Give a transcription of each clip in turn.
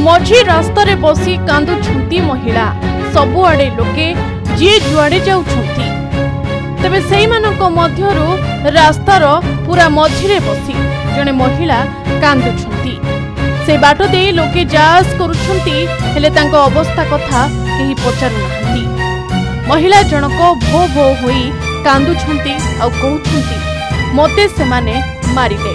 मझी रास्ता रे बसी कांदुछंती महिला सबुआड़े लोके जी जुआड़े जाउछंती तबे सेही मानक मध्यरु रास्तार पूरा मझिरे बसी जने महिला कांदुछंती से बाट दे लोके जास करुछंती हेले तांको अवस्था कथा केही पचारु नाहंती। महिला जनक भो भो होई कांदुछंती आ कहउछंती मोते से माने मारिले।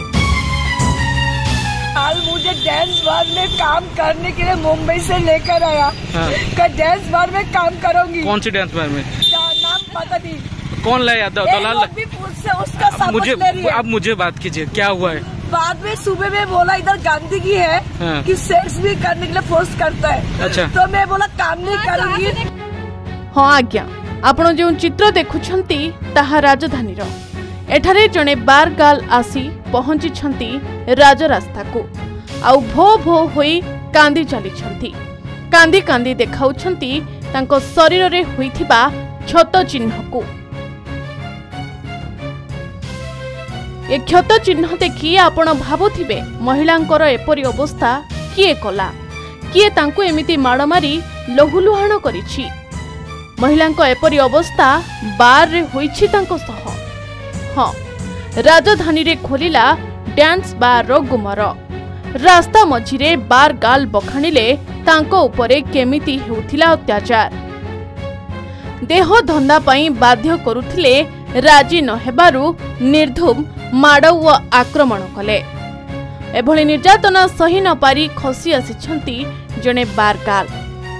हाल मुझे डांस बार में काम करने के लिए मुंबई से लेकर आया। हाँ। डांस बार में काम करूंगी। कौन सी डांस बार में? नाम पता नहीं। कौन लाया दलाल? उसका अब मुझे बात कीजिए, क्या हुआ है? बाद में सुबह में बोला इधर गंदगी है। हाँ। कि सेक्स भी करने के लिए फोर्स करता है। अच्छा। तो मैं बोला काम नहीं करूंगी। हाँ आज्ञा, आपण जो चित्र देखुछंती ताहा राजधानी रो एठारे जने बार गाल आसी पहुंची छंती राजरास्ता को आउ भो भो होई कांदी चली छंती। कांदी कांदी देखाउ छंती तांको शरीर रे होइथिबा क्षत चिन्ह को। ए क्षत चिन्ह देखि आपण भाबुथिबे महिलांकर एपरि अवस्था किए कला, किए तांको एमिति माड़ मारी लहुलुहाण करिछि। महिलांको एपरि अवस्था बार रे होइछि तांको सह। हाँ, राजधानी रे खोलिला डांस बार रो गुमर। रास्ता मझिरे बार गाल बखाणिले तांको उपरे केमिति हेउथिला अत्याचार। देह धंदा पई बाध्य करुथिले, राजी न हेबारु निर्धूम माड़ व आक्रमण कले। एभली निर्यातना सही न पारी खसी आसिछंती जने बार गाल।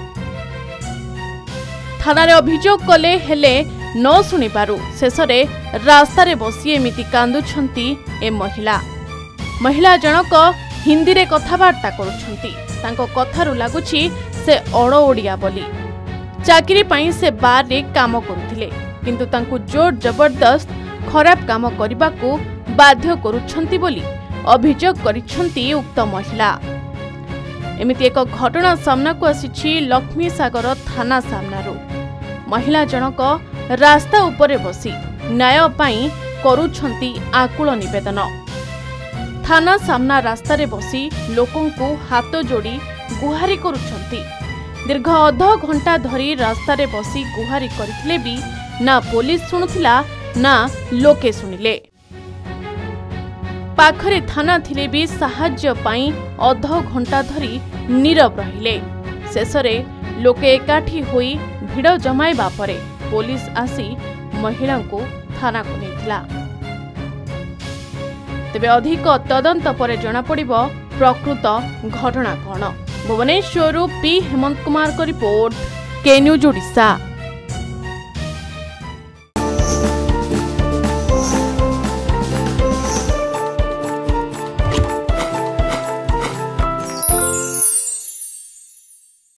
थानारे अभियोग कले हेले न शुणी पारु शेषरे रास्ता रे बसी एमिति कांदुछंती ए महिला जनक हिंदी रे कथाबार्ता करुछंती। तांको कथारु लागुछि से अड़ो ओडिया बोली। चाकरी पाई से बार रे काम करुथिले, किंतु तांको जोर जबरदस्त खराब काम करिबाकू बाध्य करुछंती बोली अभियोग करिछंती उक्त महिला। एमिति एक घटना सामना को आसिछि लक्ष्मी सागर थाना सामनारू। महिला जनक रास्ता उपरे बसी न्याय पाई करुछंती आकुल निवेदन। थाना सामना रास्ता रे बसी लोकों को हाथ जोड़ी गुहारी करुछंती। दीर्घ अध घंटा धरी रास्ता रे बसी गुहारी करथिले भी ना पुलिस सुनुथिला ना लोके सुनिले। पाखरे थाना थिले भी साहाय्य पाई अध घंटा धरी नीरव रहिले। शेषरे लोके एकाठी होई भिड़ जमाइबा परे पुलिस आसी महिला को थाना को नेथिला। तेबे अधिक तदंत परे जଣା पड़िबो प्रकृत घटना कौन। भुवनेश्वर पी हेमंत कुमार को रिपोर्ट, के न्यूज ओडिशा।